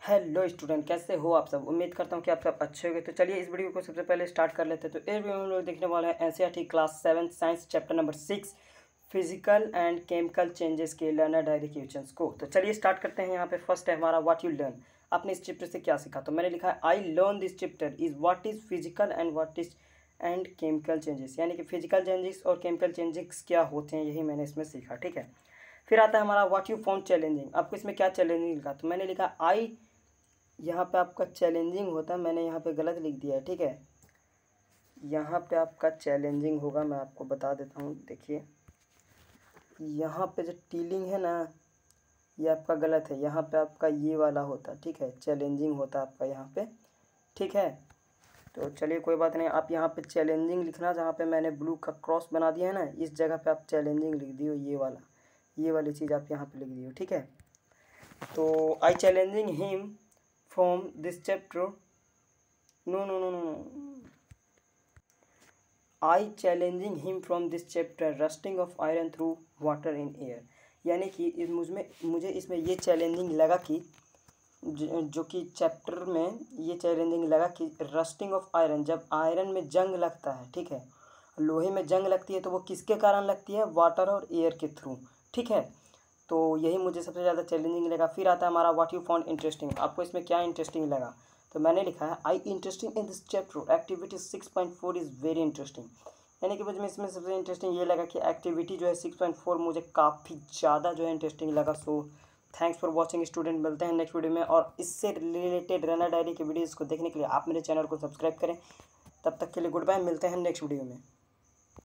Hello student, कैसे हो आप सब। उम्मीद करता हूँ कि आप सब अच्छे होंगे। तो चलिए इस वीडियो को सबसे पहले स्टार्ट कर लेते हैं। तो इस वीडियो में हम लोग देखने वाले हैं NCERT class 7 science chapter number 6 physical and chemical changes के लर्नर डायरी क्वेश्चंस को। तो चलिए स्टार्ट करते हैं। यहाँ पे फर्स्ट है हमारा व्हाट यू लर्न। आपने इस चैप्टर से क्या सीखा। तो मैंने लिखा है I learn this chapter is what is physical and what is and chemical changes, यानी कि फिजिकल चेंजेस और केमिकल चेंजेस क्या होते हैं, यही मैंने इसमें सीखा। ठीक है, फिर आता है हमारा व्हाट यू फाउंड चैलेंजिंग। आपको इसमें क्या चैलेंजिंग लिखा। तो मैंने लिखा आई, यहाँ पे आपका चैलेंजिंग होता है, मैंने यहाँ पे गलत लिख दिया है। ठीक है, यहाँ पे आपका चैलेंजिंग होगा, मैं आपको बता देता हूँ। देखिए यहाँ पे जो टीलिंग है ना, ये आपका गलत है। यहाँ पे आपका ये वाला होता है। ठीक है, चैलेंजिंग होता है आपका यहाँ पे। ठीक है, तो चलिए कोई बात नहीं। आप यहाँ पे चैलेंजिंग लिखना, जहाँ पे मैंने ब्लू का क्रॉस बना दिया है ना, इस जगह पे आप चैलेंजिंग लिख दियो। ये वाली चीज़ आप यहाँ पे लिख दियो। ठीक है, तो I challenging him from this chapter, no, I challenging him from this chapter rusting of iron through water in air, यानी कि मुझे इसमें ये चैलेंजिंग लगा कि जो कि चैप्टर में ये चैलेंजिंग लगा कि रस्टिंग ऑफ आयरन, जब आयरन में जंग लगता है, ठीक है, लोहे में जंग लगती है, तो वो किसके कारण लगती है, वाटर और एयर के थ्रू। ठीक है, तो यही मुझे सबसे ज़्यादा चैलेंजिंग लगा। फिर आता है हमारा व्हाट यू फाउंड इंटरेस्टिंग। आपको इसमें क्या इंटरेस्टिंग लगा। तो मैंने लिखा है I interesting in this chapter activity 6.4 is very interesting, यानी कि मुझे इसमें सबसे इंटरेस्टिंग ये लगा कि एक्टिविटी जो है 6.4 मुझे काफ़ी ज़्यादा जो है इंटरेस्टिंग लगा। So thanks for watching student. मिलते हैं नेक्स्ट वीडियो में, और इससे रिलेटेड रनर डायरी के वीडियोज़ को देखने के लिए आप मेरे चैनल को सब्सक्राइब करें। तब तक के लिए गुड बाय, मिलते हैं नेक्स्ट वीडियो में।